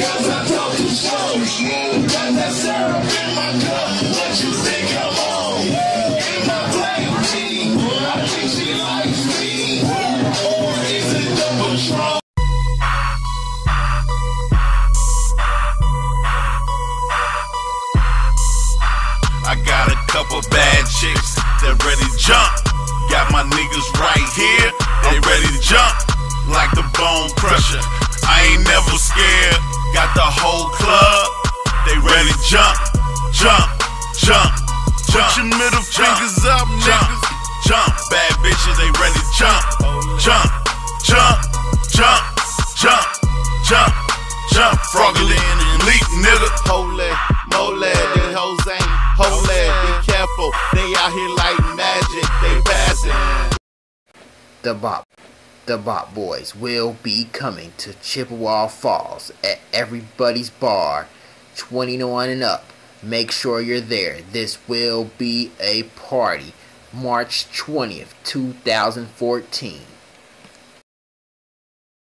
Cause I talk too slow. Got that syrup in my cup. What you think I'm on? In my flame team. I think she likes me. Or is it the Patron? I got a couple bad chicks that ready to jump. Got my niggas right here, they ready to jump like the Bone Crusher. I ain't never scared. Got the whole club, they ready to jump, jump, jump, jump. Put your middle fingers up, niggas. Jump, bad bitches, they ready to jump, jump, jump, jump, jump, jump, jump. Froggle in and leap, nigga. Holy moly, these hoes ain't holy. Be careful, they out here like magic, they passing. The Bop Boys will be coming to Chippewa Falls at Everybody's Bar, 21 and up. Make sure you're there. This will be a party. March 20th, 2014.